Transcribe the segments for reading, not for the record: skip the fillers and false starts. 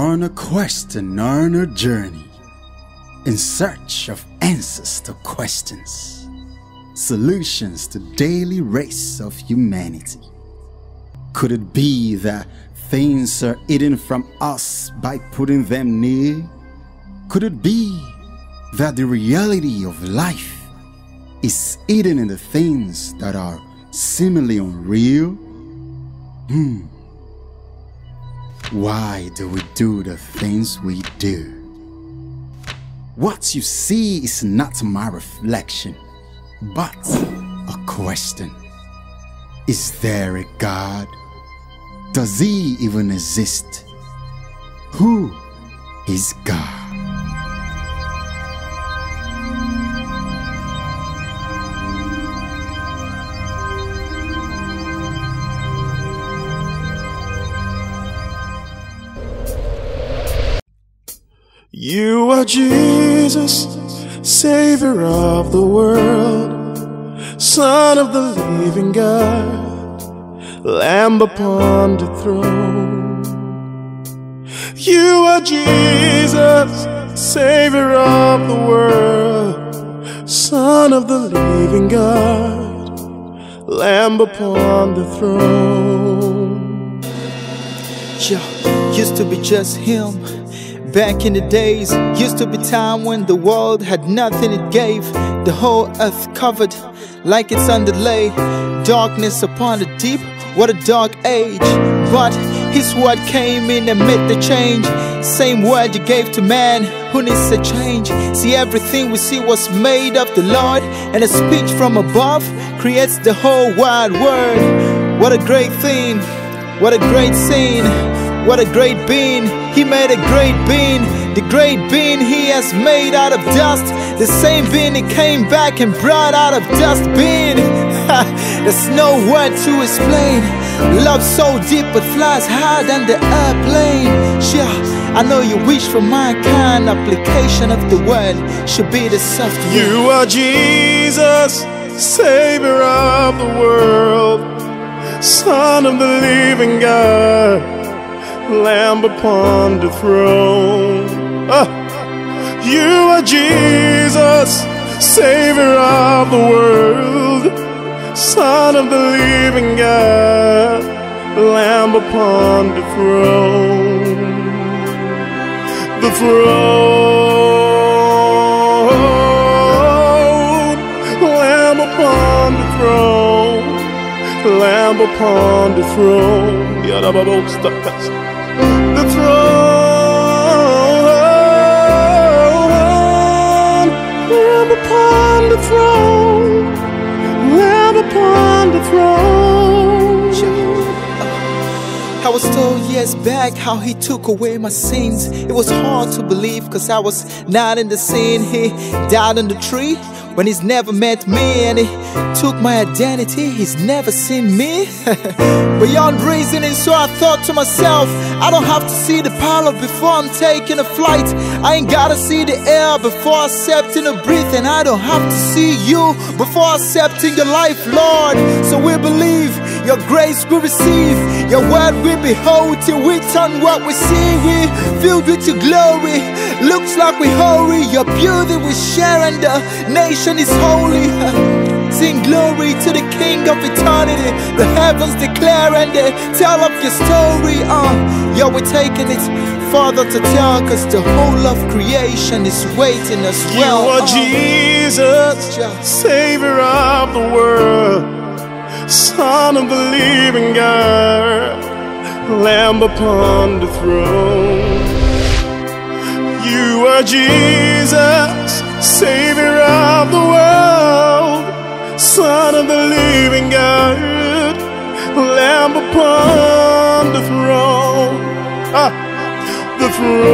on a quest and on a journey, in search of answers to questions, solutions to daily race of humanity. Could it be that things are hidden from us by putting them near? Could it be that the reality of life is hidden in the things that are seemingly unreal? Why do we do the things we do? What you see is not my reflection, but a question. Is there a God? Does he even exist? Who is God? You are Jesus, Savior of the world, Son of the living God, Lamb upon the throne. You are Jesus, Savior of the world, Son of the living God, Lamb upon the throne. Yeah, used to be just him. Back in the days, used to be time when the world had nothing it gave. The whole earth covered like it's underlay. Darkness upon the deep, what a dark age. But his word came in and made the change. Same word you gave to man who needs a change. See, everything we see was made of the Lord, and a speech from above creates the whole wide world. What a great thing, what a great scene, what a great being. He made a great being. The great being he has made out of dust, the same being he came back and brought out of dust bin. There's no word to explain. Love so deep it flies higher than the airplane. Yeah, I know you wish for my kind. Application of the word should be the software. You are Jesus, Savior of the world, Son of the living God, Lamb upon the throne. You are Jesus, Savior of the world, Son of the living God, Lamb upon the throne. The throne, Lamb upon the throne, Lamb upon the throne. The throne, Lamb upon the throne, Lamb upon the throne. I was told years back how he took away my sins. It was hard to believe cause I was not in the sin. He died on the tree when he's never met me, and he took my identity, he's never seen me. Beyond reasoning, so I thought to myself, I don't have to see the pilot before I'm taking a flight. I ain't gotta see the air before accepting a breath, and I don't have to see you before accepting your life, Lord. So we believe, your grace we receive, your word we behold, till we turn what we see. We filled with your glory, looks like we holy. Your beauty we share, and the nation is holy. Sing glory to the King of eternity. The heavens declare and they tell of your story. Yeah, we're taking it further to tell, cause the whole of creation is waiting as well. You are Jesus, Savior of the world, Son of the living God, Lamb upon the throne. You are Jesus, Savior of the world, Son of the living God, Lamb upon the throne. The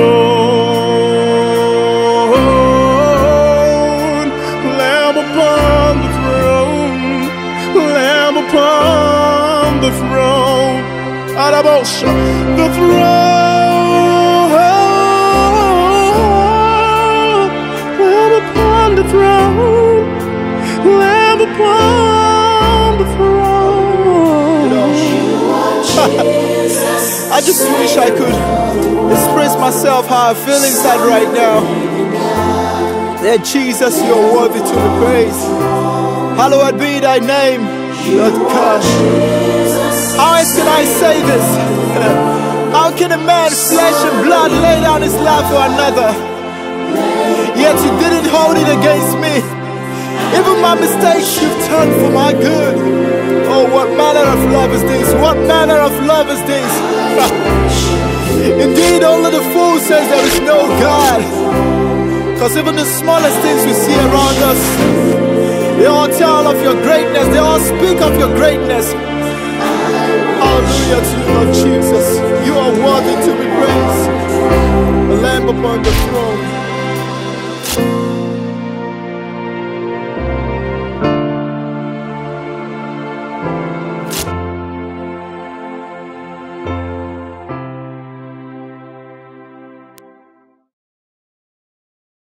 throne, Lamb upon the throne, Lamb upon the throne. The throne, Lamb upon the throne, Lamb upon the throne. I just wish I could express myself how I feel inside right now. That Jesus, you are worthy to be praised. Hallowed be thy name, Lord God. How else can I say this? How can a man, flesh and blood, lay down his life for another? Yet you didn't hold it against me. Even my mistakes you've turned for my good. Oh, what manner of love is this? What manner of love is this? Indeed, only the fool says there is no God. Because even the smallest things we see around us, they all tell of your greatness. They all speak of your greatness. Hallelujah to you, Lord Jesus. You are worthy to be praised. The Lamb upon the throne.